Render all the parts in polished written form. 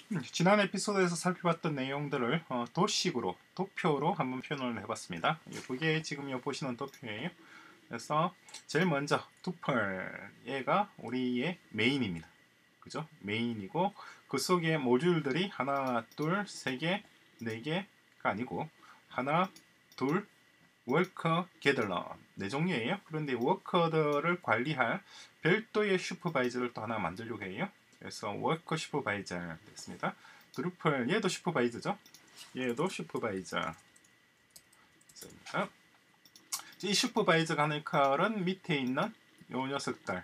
지난 에피소드에서 살펴봤던 내용들을 도식으로, 도표로 한번 표현을 해봤습니다. 그게 지금 요 보시는 도표예요. 그래서 제일 먼저 투플, 얘가 우리의 메인입니다. 그죠? 메인이고 그 속에 모듈들이 하나, 둘, 세 개, 네 개가 아니고 하나, 둘, 워커, 게들러 네 종류예요. 그런데 워커들을 관리할 별도의 슈퍼바이저를 또 하나 만들려고 해요. 그래서 워커 슈퍼바이저 됐습니다. 드루플 얘도 슈퍼바이저죠. 얘도 슈퍼바이저. 이 슈퍼바이저가 하는 역할은 밑에 있는 요 녀석들,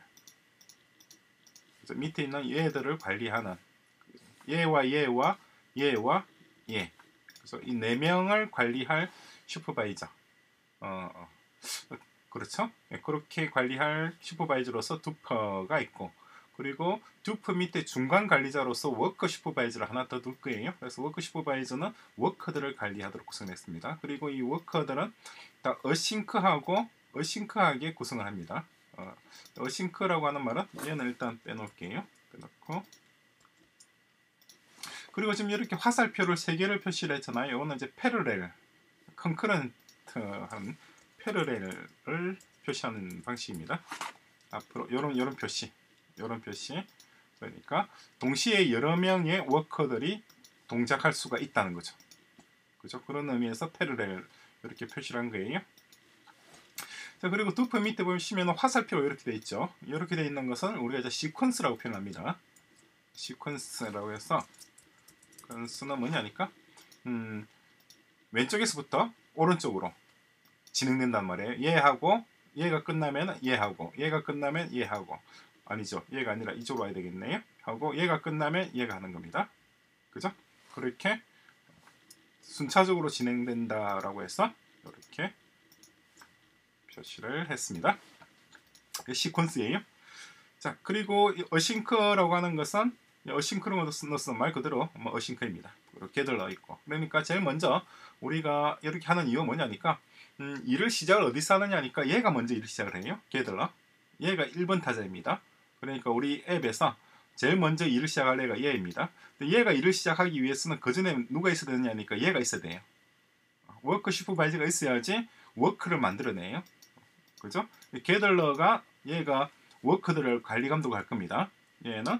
밑에 있는 얘들을 관리하는 얘와 얘와 얘와 얘. 그래서 이 네 명을 관리할 슈퍼바이저. 그렇죠? 그렇게 관리할 슈퍼바이저로서 두퍼가 있고, 그리고 두퍼 밑에 중간 관리자로서 워커 슈퍼바이저를 하나 더 둘 거예요. 그래서 워커 슈퍼바이저는 워커들을 관리하도록 구성했습니다. 그리고 이 워커들은 다 어싱크하게 구성을 합니다. 어싱크라고 하는 말은 얘는 일단 빼놓을게요. 빼놓고, 그리고 지금 이렇게 화살표를 3개를 표시를 했잖아요. 이거는 이제 패러렐, 컨커런트한 패러렐을 표시하는 방식입니다. 앞으로 요런 표시, 그러니까 동시에 여러 명의 워커들이 동작할 수가 있다는 거죠. 그죠? 그런 의미에서 패러렐 이렇게 표시를 한 거예요. 자, 그리고 두퍼 밑에 보시면 화살표가 이렇게 돼 있죠. 이렇게 돼 있는 것은 우리가 이제 시퀀스라고 표현합니다. 시퀀스라고 해서, 시퀀스는 뭐냐니까 왼쪽에서부터 오른쪽으로 진행된단 말이에요. 얘하고 얘가 끝나면 얘하고, 얘가 끝나면 얘하고, 아니죠, 얘가 아니라 이쪽으로 와야 되겠네요. 하고 얘가 끝나면 얘가 하는 겁니다. 그죠? 그렇게 순차적으로 진행된다라고 해서 이렇게 표시를 했습니다. 시퀀스예요. 자, 그리고 어싱크라고 하는 것은 어싱크로너스 말 그대로 어싱크입니다. 이렇게 들어 있고, 그러니까 제일 먼저 우리가 이렇게 하는 이유가 뭐냐니까 일을 시작을 어디서 하느냐니까 얘가 먼저 일을 시작을 해요. 걔들러. 얘가 1번 타자입니다. 그러니까 우리 앱에서 제일 먼저 일을 시작할 애가 얘입니다. 근데 얘가 일을 시작하기 위해서는 그 전에 누가 있어야 되느냐니까 얘가 있어야 돼요. 워커 슈퍼바이저가 있어야지 워크를 만들어내요. 그죠? 걔들러가 얘가 워커들을 관리 감독할 겁니다. 얘는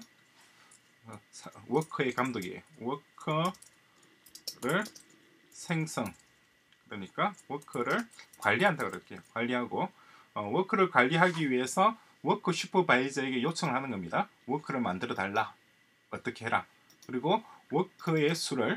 워커의 감독이에요. 워커를 생성, 그러니까 워커를 관리한다 그럴게요. 관리하고, 워커를 관리하기 위해서 워커 슈퍼바이저에게 요청을 하는 겁니다. 워커를 만들어 달라. 어떻게 해라. 그리고 워커의 수를,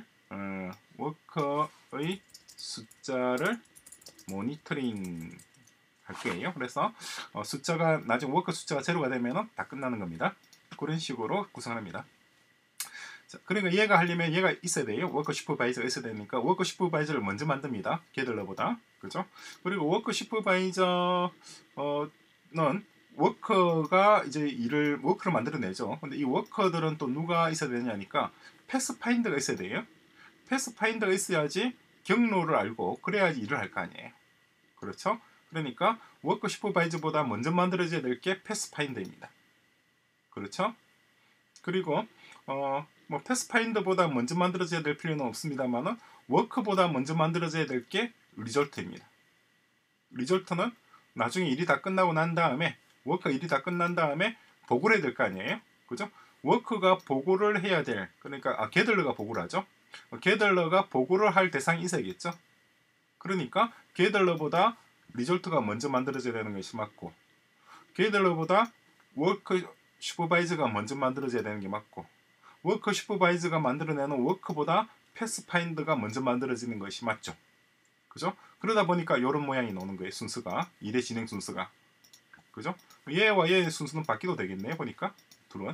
워커의 숫자를 모니터링 할 거예요. 그래서 숫자가 나중에 워커 숫자가 제로가 되면 다 끝나는 겁니다. 그런 식으로 구성합니다. 자, 그러니까 얘가 하려면 얘가 있어야 돼요. 워커 슈퍼바이저가 있어야 되니까 워커 슈퍼바이저를 먼저 만듭니다. 걔들보다. 그죠? 그리고 워커 슈퍼바이저는 워커가 이제 워커를 만들어내죠. 근데 이 워커들은 또 누가 있어야 되냐니까 패스파인더가 있어야 돼요. 패스파인더가 있어야지 경로를 알고 그래야지 일을 할 거 아니에요. 그렇죠? 그러니까 워커 슈퍼바이저보다 먼저 만들어져야 될 게 패스파인더입니다. 그렇죠? 그리고 패스파인더보다 먼저 만들어져야 될 필요는 없습니다만 워커보다 먼저 만들어져야 될 게 리졸트입니다. 리졸트는 나중에 일이 다 끝나고 난 다음에, 워커 일이 다 끝난 다음에 보고를 해야 될 거 아니에요. 그죠? 워커가 보고를 해야 될, 그러니까 게들러가 보고를 하죠. 게들러가 보고를 할 대상이 있어야겠죠. 그러니까 게들러보다 리졸트가 먼저 만들어져야 되는 것이 맞고, 게들러보다 워커 슈퍼바이저가 먼저 만들어져야 되는 게 맞고, 워커 슈퍼바이저가 만들어내는 워커보다 패스파인더가 먼저 만들어지는 것이 맞죠. 그죠? 그러다 보니까 이런 모양이 나오는 거예요. 순서가, 일의 진행 순서가. 그죠? 얘와 얘의 순서는 바뀌도 되겠네요. 보니까 둘은.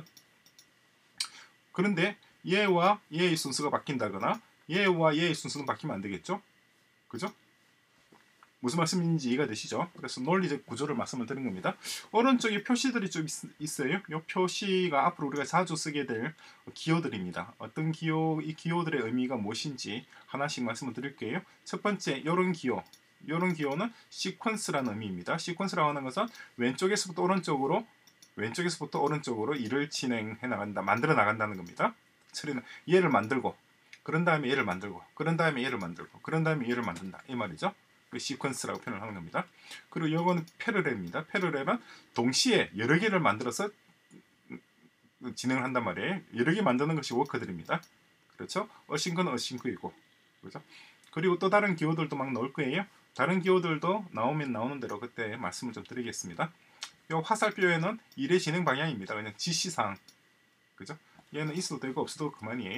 그런데 얘와 얘의 순서가 바뀐다거나 얘와 얘의 순서는 바뀌면 안 되겠죠? 그죠? 무슨 말씀인지 이해가 되시죠? 그래서 논리적 구조를 말씀을 드린 겁니다. 오른쪽에 표시들이 좀 있어요. 이 표시가 앞으로 우리가 자주 쓰게 될 기호들입니다. 어떤 기호, 이 기호들의 의미가 무엇인지 하나씩 말씀을 드릴게요. 첫 번째, 이런 기호. 이런 기호는 시퀀스라는 의미입니다. 시퀀스라고 하는 것은 왼쪽에서부터 오른쪽으로 일을 진행해 나간다, 만들어 나간다는 겁니다. 처리는 얘를 만들고 그런 다음에 얘를 만들고 그런 다음에 얘를 만들고 그런 다음에 얘를 만든다 이 말이죠. 그 시퀀스라고 표현을 하는 겁니다. 그리고 이거는 패러렐입니다. 패러렐은 동시에 여러 개를 만들어서 진행을 한단 말이에요. 여러 개 만드는 것이 워커들입니다. 그렇죠? 어싱크는 어싱크이고 그렇죠? 그리고 또 다른 기호들도 막 나올 거예요. 다른 기호들도 나오면 나오는 대로 그때 말씀을 좀 드리겠습니다. 이 화살표에는 일의 진행 방향입니다. 그냥 지시사항. 그죠? 얘는 있어도 되고 없어도 그만이에요.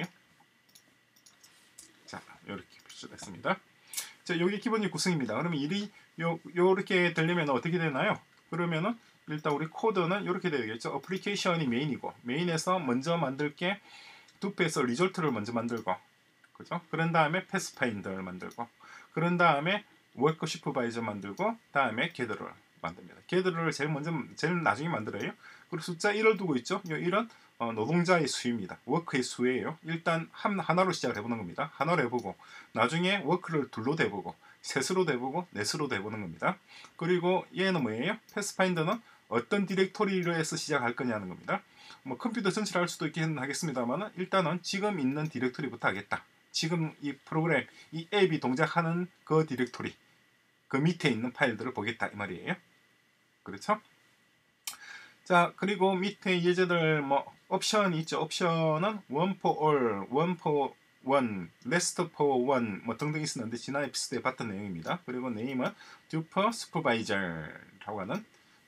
자, 이렇게 표시됐습니다. 자, 여기 기본이 구성입니다. 그러면 일이 요렇게 되려면 어떻게 되나요? 그러면은 일단 우리 코드는 이렇게 되겠죠. 어플리케이션이 메인이고 메인에서 먼저 만들 게 두페에서 리졸트를 먼저 만들고 그죠? 그런 다음에 패스파인더를 만들고 그런 다음에 워커 슈퍼바이저 만들고 다음에 게더를 만듭니다. 게더를 제일 나중에 만들어요. 그리고 숫자 1을 두고 있죠. 이 1은 노동자의 수입니다. 워크의 수예요. 일단 하나로 시작을 해보는 겁니다. 하나로 해보고 나중에 워크를 둘로 돼보고 셋으로 돼보고 넷으로 돼보는 겁니다. 그리고 얘는 뭐예요? 패스파인더는 어떤 디렉토리에서 시작할 거냐는 겁니다. 뭐 컴퓨터 전체를 할 수도 있긴 하겠습니다만 일단은 지금 있는 디렉토리부터 하겠다. 지금 이 프로그램, 이 앱이 동작하는 그 디렉토리 그 밑에 있는 파일들을 보겠다 이 말이에요. 그렇죠? 자, 그리고 밑에 예제들 뭐 옵션이 있죠. 옵션은 one for all, one for one, rest for one 뭐 등등 있었는데 지난 에피소드에 봤던 내용입니다. 그리고 네임은 duper supervisor라고 하는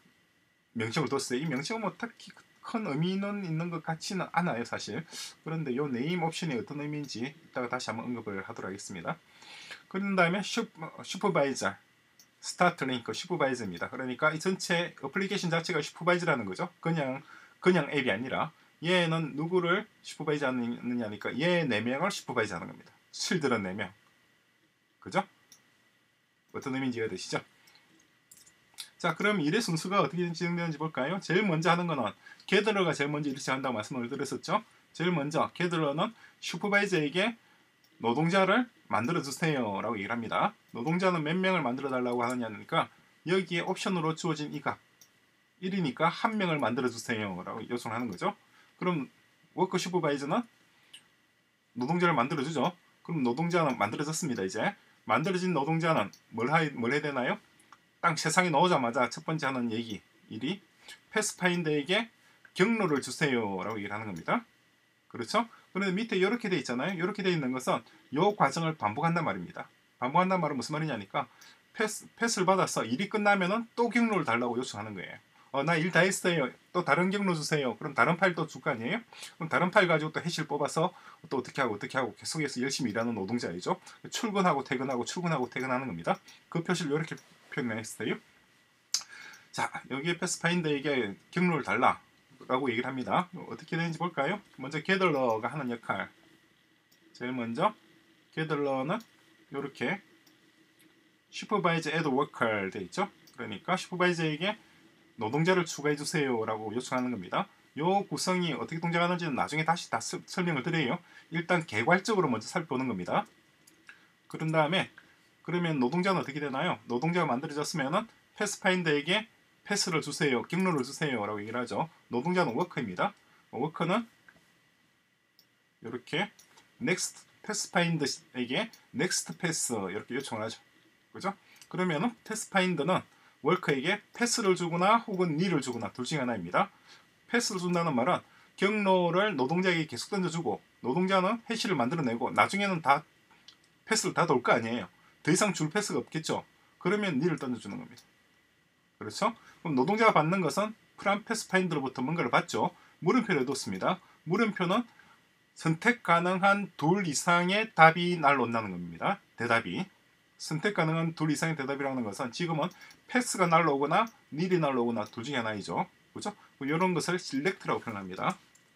명칭을 뒀어요. 이 명칭은 뭐 딱히 큰 의미는 있는 것 같지는 않아요, 사실. 그런데 이 네임 옵션이 어떤 의미인지 이따가 다시 한번 언급을 하도록 하겠습니다. 그런 다음에 슈퍼바이저 스타트 링크 슈퍼바이저입니다. 그러니까 이 전체 어플리케이션 자체가 슈퍼바이저라는 거죠. 그냥 앱이 아니라 얘는 누구를 슈퍼바이저 하느냐니까 얘 4명을 슈퍼바이저 하는 겁니다. 실들은 4명. 그죠? 어떤 의미인지 이해되시죠? 자, 그럼 일의 순서가 어떻게 진행되는지 볼까요? 제일 먼저 하는 거는 게더러가 제일 먼저 일을 시작한다고 말씀을 드렸었죠. 제일 먼저 게더러는 슈퍼바이저에게 노동자를 만들어주세요 라고 얘기를 합니다. 노동자는 몇 명을 만들어 달라고 하느냐니까 여기에 옵션으로 주어진 이 값 1이니까 한 명을 만들어주세요 라고 요청을 하는 거죠. 그럼 워커 슈퍼바이저는 노동자를 만들어주죠. 그럼 노동자는 만들어졌습니다. 이제 만들어진 노동자는 뭘 해야 되나요? 딱 세상에 나오자마자 첫 번째 하는 일이 패스파인더에게 경로를 주세요 라고 얘기를 하는 겁니다. 그렇죠? 그런데 밑에 이렇게 돼 있잖아요. 이렇게 돼 있는 것은 이 과정을 반복한단 말입니다. 반복한단 말은 무슨 말이냐니까 패스를 받아서 일이 끝나면은 또 경로를 달라고 요청하는 거예요. 나 일 다 했어요. 또 다른 경로 주세요. 그럼 다른 파일 또 줄 거 아니에요? 그럼 다른 파일 가지고 또 해시를 뽑아서 또 어떻게 하고 계속해서 열심히 일하는 노동자이죠. 출근하고 퇴근하는 겁니다. 그 표시를 이렇게 표현했어요. 자, 여기에 패스파인더에게 경로를 달라 라고 얘기를 합니다. 어떻게 되는지 볼까요? 먼저 게더러가 하는 역할. 제일 먼저 게더러는 이렇게 슈퍼바이저 애드 워커 돼 있죠. 그러니까 슈퍼바이저에게 노동자를 추가해 주세요 라고 요청하는 겁니다. 이 구성이 어떻게 동작하는지는 나중에 다시 다 설명을 드려요. 일단 개괄적으로 먼저 살펴보는 겁니다. 그런 다음에 그러면 노동자는 어떻게 되나요? 노동자가 만들어졌으면은 패스파인더에게 패스를 주세요, 경로를 주세요 라고 얘기를 하죠. 노동자는 워커입니다. 워커는 이렇게 next 패스파인더에게 next 패스 이렇게 요청을 하죠. 그죠? 그러면은 패스파인더는 워커에게 패스를 주거나 혹은 니를 주거나 둘 중에 하나입니다. 패스를 준다는 말은 경로를 노동자에게 계속 던져주고 노동자는 해시를 만들어내고 나중에는 다 패스를 다 돌 거 아니에요. 더 이상 줄 패스가 없겠죠. 그러면 니를 던져주는 겁니다. 그렇죠? 그럼 노동자가 받는 것은 프람 패스파인더로부터 뭔가를 받죠. 물음표를 뒀습니다. 물음표는 선택 가능한 둘 이상의 답이 날라온다는 겁니다. 대답이. 선택 가능한 둘 이상의 대답이라는 것은 지금은 패스가 날라오거나 닐이 날라오거나 둘 중에 하나이죠. 그렇죠? 이런 것을 select라고 표현합니다.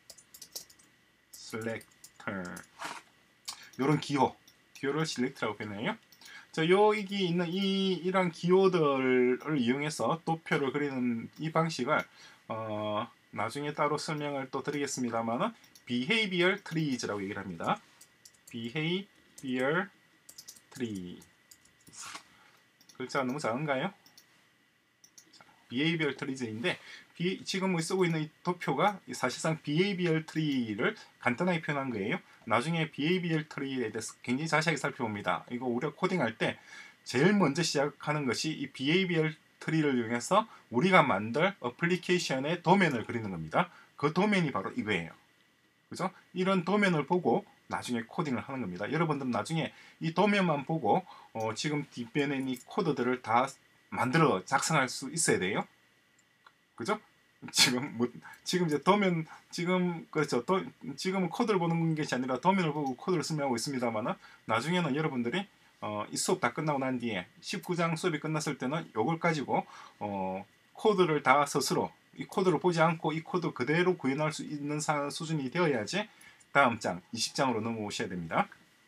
selector. 이런 기호를 select라고 표현해요. 자, 여기 있는 이런 기호들을 이용해서 도표를 그리는 이 방식을 나중에 따로 설명을 또 드리겠습니다만은 behavior trees라고 얘기를 합니다. behavior tree. 글자가 너무 작은가요? behavior trees인데 지금 쓰고 있는 이 도표가 사실상 behavior tree를 간단하게 표현한 거예요. 나중에 behavior tree에 대해서 굉장히 자세하게 살펴봅니다. 이거 우리가 코딩할 때 제일 먼저 시작하는 것이 이 behavior tree를 이용해서 우리가 만들 어플리케이션의 도면을 그리는 겁니다. 그 도면이 바로 이거예요. 그죠? 이런 도면을 보고 나중에 코딩을 하는 겁니다. 여러분들은 나중에 이 도면만 보고 지금 뒷면에 이 코드들을 다 만들어 작성할 수 있어야 돼요. 그죠? 지금 이제 도면 그렇죠. 지금은 코드를 보는 것이 아니라 도면을 보고 코드를 설명하고 있습니다만은 나중에는 여러분들이 이 수업 다 끝나고 난 뒤에 19장 수업이 끝났을 때는 이걸 가지고 코드를 다 스스로 이 코드를 보지 않고 이 코드 그대로 구현할 수 있는 수준이 되어야지 다음 장 20장으로 넘어오셔야 됩니다.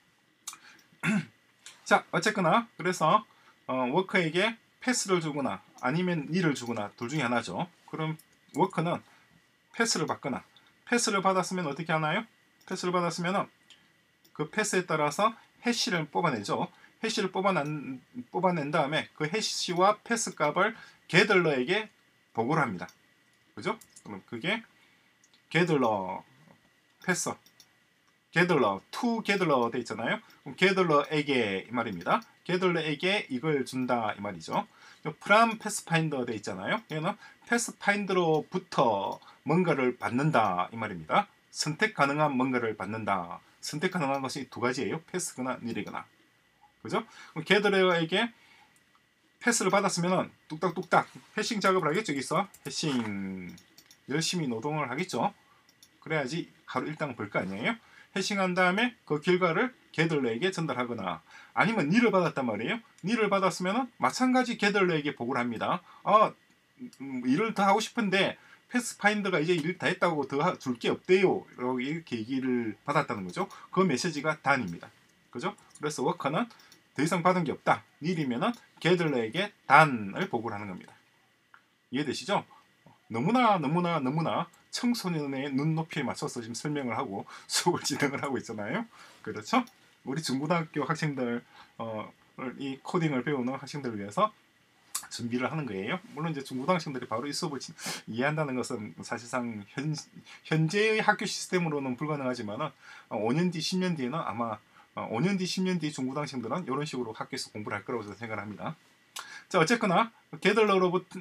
자, 어쨌거나 그래서 워커에게 패스를 주거나 아니면 닐을 주거나 둘 중에 하나죠. 그럼 워커는 패스를 받거나 패스를 받았으면 어떻게 하나요? 패스를 받았으면 그 패스에 따라서 해시를 뽑아내죠. 해시를 뽑아낸 다음에 그 해시와 패스 값을 게들러에게 보고를 합니다. 그죠? 그럼 그게 게들러 패스 게들러 to 게들러 돼 있잖아요. 그럼 게들러에게 이 말입니다. 게들러에게 이걸 준다 이 말이죠. from 패스파인더 돼 있잖아요. 얘는 패스파인더로부터 뭔가를 받는다 이 말입니다. 선택 가능한 뭔가를 받는다. 선택 가능한 것이 두 가지예요. 패스거나 닐이거나. 그죠? 그럼 게들러에게 패스를 받았으면 뚝딱뚝딱 해싱 작업을 하겠죠. 여기서 해싱 열심히 노동을 하겠죠. 그래야지 하루 일당 벌 거 아니에요. 해싱한 다음에 그 결과를 게들러에게 전달하거나 아니면 닐을 받았단 말이에요. 닐을 받았으면 마찬가지 게들러에게 보고를 합니다. 일을 더 하고 싶은데 패스파인더가 이제 일 다 했다고 더 줄 게 없대요. 이렇게 얘기를 받았다는 거죠. 그 메시지가 단입니다. 그죠? 그래서 워커는 더 이상 받은 게 없다. 닐이면은 게들러에게 단을 보고를 하는 겁니다. 이해되시죠? 너무나 청소년의 눈높이에 맞춰서 지금 설명을 하고 수업을 진행을 하고 있잖아요. 그렇죠? 우리 중고등학교 학생들 이 코딩을 배우는 학생들을 위해서 준비를 하는 거예요. 물론 이제 중고등학생들이 바로 이 수업을 이해한다는 것은 사실상 현재의 학교 시스템으로는 불가능하지만 5년 뒤, 10년 뒤에는 아마 5년 뒤, 10년 뒤 중고등학생들은 이런 식으로 학교에서 공부를 할 거라고 저는 생각을 합니다. 자, 어쨌거나 게들러로부터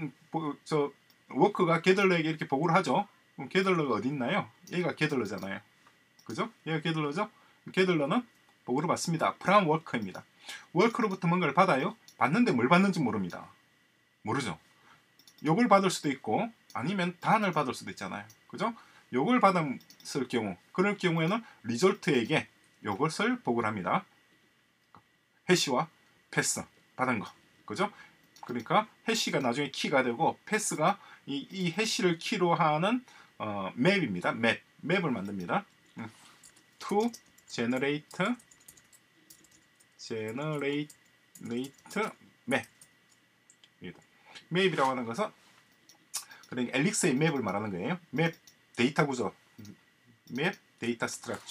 워크가 게들러에게 이렇게 보고를 하죠. 그럼 게들러가 어디 있나요? 얘가 게들러잖아요. 그죠? 얘가 게들러죠? 게들러는 보고를 받습니다. from 워커입니다. 워커로부터 뭔가를 받아요. 받는데 뭘 받는지 모릅니다. 모르죠. 욕을 받을 수도 있고 아니면 단을 받을 수도 있잖아요. 그죠? 욕을 받았을 경우 그럴 경우에는 리졸트에게 이것을 보고를 합니다. 해시와 패스 받은 거. 그죠? 그러니까 해시가 나중에 키가 되고 패스가 이 해시를 키로 하는 맵입니다. 맵을 만듭니다. to generate map. 맵이라고 하는 것은 그러니까 엘릭스의 맵을 말하는 거예요. 맵 데이터 구조, 맵 데이터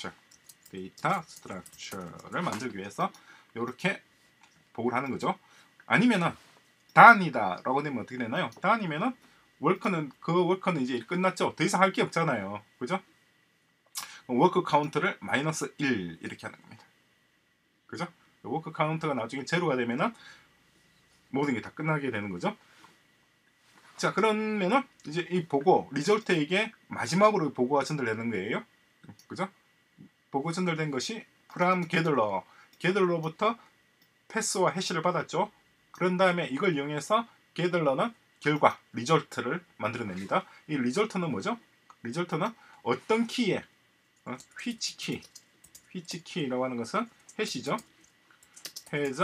스트럭처를 만들기 위해서 이렇게 보고를 하는 거죠. 아니면은 단이다라고 되면 어떻게 되나요? 단이면은 워커는 이제 끝났죠. 더 이상 할 게 없잖아요. 그죠? 워크 카운트를 -1 이렇게 하는 겁니다. 그죠? 워크 카운트가 나중에 제로가 되면은 모든 게 다 끝나게 되는 거죠. 자, 그러면은 이제 이 보고 리졸트에게 마지막으로 보고가 전달되는 거예요. 그죠? 보고 전달된 것이 from 게들러부터 패스와 해시를 받았죠. 그런 다음에 이걸 이용해서 게들러는 결과, 리졸트를 만들어냅니다. 이 리졸트는 뭐죠? 리졸트는 어떤 키에 which key라고 하는 것은 해시죠. has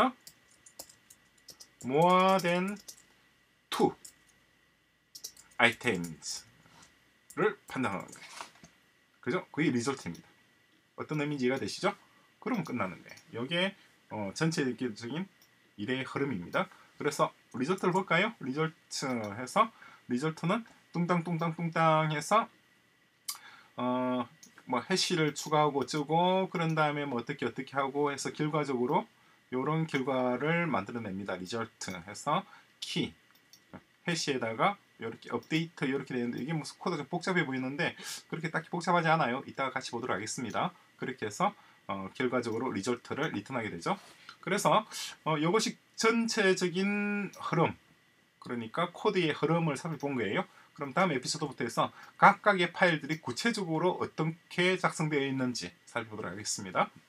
more than 2 items를 판단하는 거예요. 그죠? 그게 리졸트입니다. 어떤 의미인지 이해가 되시죠? 그러면 끝나는 거예요. 여기에 전체적인 일의 흐름입니다. 그래서 리졸트를 볼까요? 리졸트 해서 리졸트는 뚱땅 해서 뭐 해시를 추가하고 어쩌고 그런 다음에 뭐 어떻게 하고 해서 결과적으로 이런 결과를 만들어냅니다. 리졸트 해서 키 해시에다가 이렇게 업데이트 이렇게 되는데 이게 무슨 코드가 좀 복잡해 보이는데 그렇게 딱히 복잡하지 않아요. 이따가 같이 보도록 하겠습니다. 그렇게 해서 결과적으로 리졸트를 리턴하게 되죠. 그래서 이것이 전체적인 흐름, 그러니까 코드의 흐름을 살펴본 거예요. 그럼 다음 에피소드부터 해서 각각의 파일들이 구체적으로 어떻게 작성되어 있는지 살펴보도록 하겠습니다.